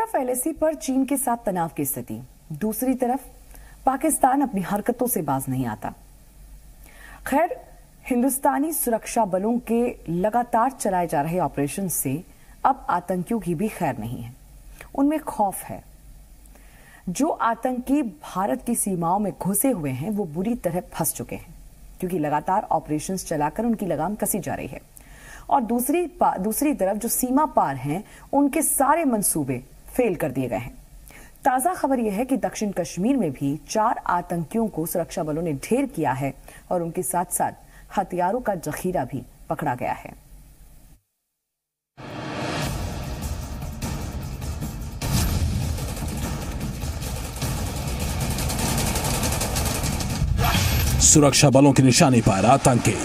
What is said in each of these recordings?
तरफ एलएसी पर चीन के साथ तनाव की स्थिति, दूसरी तरफ पाकिस्तान अपनी हरकतों से बाज नहीं आता। खैर, हिंदुस्तानी सुरक्षा बलों के लगातार चलाए जा रहे ऑपरेशन से अब आतंकियों की भी खैर नहीं है। उनमें खौफ है। जो आतंकी भारत की सीमाओं में घुसे हुए हैं वो बुरी तरह फंस चुके हैं, क्योंकि लगातार ऑपरेशंस चलाकर उनकी लगाम कसी जा रही है। और दूसरी तरफ जो सीमा पार हैं उनके सारे मंसूबे फेल कर दिए गए हैं। ताजा खबर यह है कि दक्षिण कश्मीर में भी 4 आतंकियों को सुरक्षा बलों ने ढेर किया है और उनके साथ साथ हथियारों का जखीरा भी पकड़ा गया है। सुरक्षा बलों की निशाने पर आतंकी।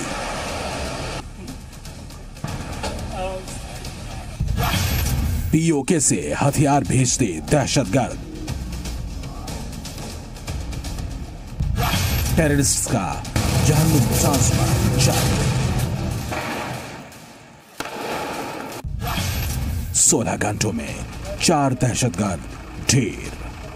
पीओके से हथियार भेजते दहशतगर्द। टेररिस्ट का जहन्नुम सांस पर जारी। 16 घंटों में 4 दहशतगर्द ढेर।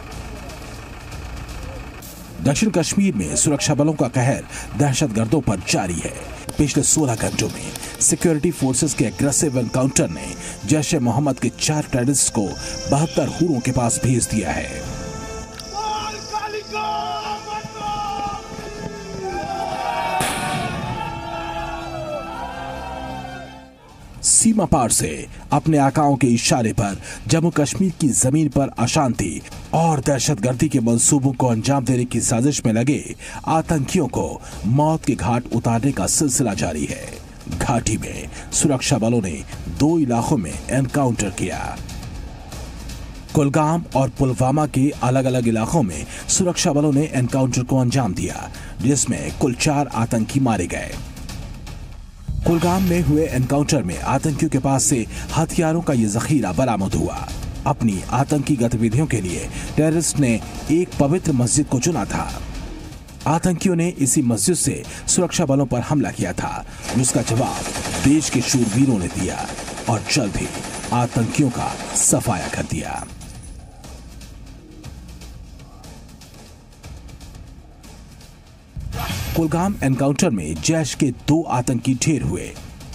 दक्षिण कश्मीर में सुरक्षा बलों का कहर दहशतगर्दों पर जारी है। पिछले 16 घंटों में सिक्योरिटी फोर्सेस के एग्रेसिव एनकाउंटर ने जैश ए मोहम्मद के 4 टेररिस्ट को 72 हुरों के पास भेज दिया है। सीमा पार से अपने आकाओं के इशारे पर जम्मू कश्मीर की जमीन पर अशांति और दहशतगर्दी के मंसूबों को अंजाम देने की साजिश में लगे आतंकियों को मौत के घाट उतारने का सिलसिला जारी है। घाटी में सुरक्षा बलों ने 2 इलाकों में एनकाउंटर किया। कुलगाम और पुलवामा के अलग अलग इलाकों में सुरक्षा बलों ने एनकाउंटर को अंजाम दिया, जिसमें कुल 4 आतंकी मारे गए। कुलगाम में हुए एनकाउंटर में आतंकियों के पास से हथियारों का ये जखीरा बरामद हुआ। अपनी आतंकी गतिविधियों के लिए टेररिस्ट ने एक पवित्र मस्जिद को चुना था। आतंकियों ने इसी मस्जिद से सुरक्षा बलों पर हमला किया था, जिसका जवाब देश के शूरवीरों ने दिया और जल्द ही आतंकियों का सफाया कर दिया। कुलगाम एनकाउंटर में जैश के 2 आतंकी ढेर हुए।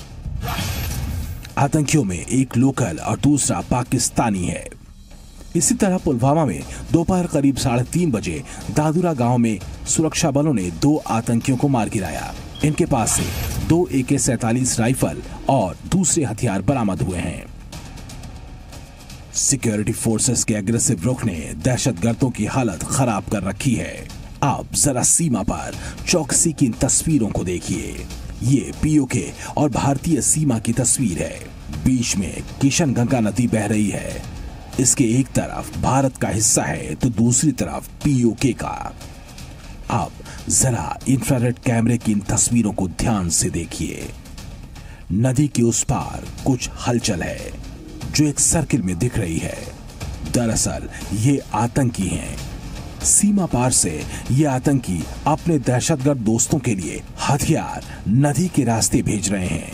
आतंकियों में एक लोकल और दूसरा पाकिस्तानी है। इसी तरह पुलवामा में दोपहर करीब 3:30 बजे दादुरा गांव में सुरक्षा बलों ने 2 आतंकियों को मार गिराया। इनके पास से 2 AK-47 राइफल और दूसरे हथियार बरामद हुए हैं। सिक्योरिटी फोर्सेस के एग्रेसिव रुख ने दहशतगर्दों की हालत खराब कर रखी है। आप जरा सीमा पर चौकसी की इन तस्वीरों को देखिए। ये पीओके और भारतीय सीमा की तस्वीर है। बीच में किशनगंगा नदी बह रही है। इसके एक तरफ भारत का हिस्सा है तो दूसरी तरफ पीओके का। अब जरा इंफ्रारेड कैमरे की इन तस्वीरों को ध्यान से देखिए। नदी के उस पार कुछ हलचल है जो एक सर्किल में दिख रही है। दरअसल ये आतंकी हैं। सीमा पार से ये आतंकी अपने दहशतगर्द दोस्तों के लिए हथियार नदी के रास्ते भेज रहे हैं।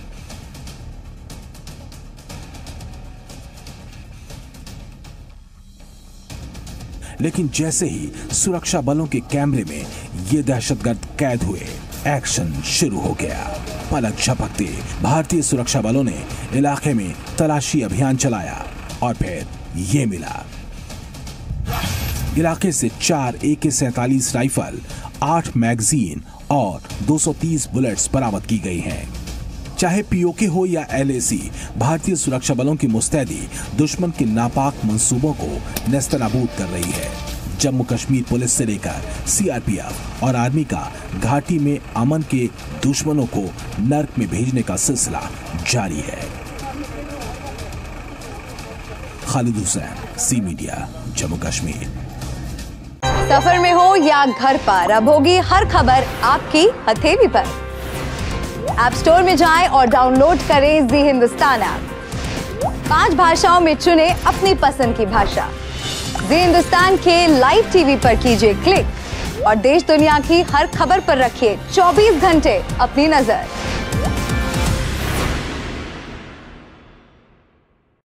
लेकिन जैसे ही सुरक्षा बलों के कैमरे में ये दहशतगर्द कैद हुए, एक्शन शुरू हो गया। पलक झपकते भारतीय सुरक्षा बलों ने इलाके में तलाशी अभियान चलाया और फिर ये मिला। इलाके से 4 AK-47 राइफल, 8 मैगजीन और 230 बुलेट्स बरामद की गई हैं। चाहे पीओके हो या LAC, भारतीय सुरक्षा बलों की मुस्तैदी दुश्मन के नापाक मंसूबों को नेस्तनाबूद कर रही है। जम्मू कश्मीर पुलिस से लेकर CRPF और आर्मी का घाटी में अमन के दुश्मनों को नर्क में भेजने का सिलसिला जारी है। Khalid Hussain, C media, Jammu Kashmir. सफर में हो या घर पर, अब होगी हर खबर आपकी हथेली पर। ऐप स्टोर में जाएं और डाउनलोड करें जी हिंदुस्तान ऐप। 5 भाषाओं में चुने अपनी पसंद की भाषा। जी हिंदुस्तान के लाइव टीवी पर कीजिए क्लिक और देश दुनिया की हर खबर पर रखिए 24 घंटे अपनी नजर।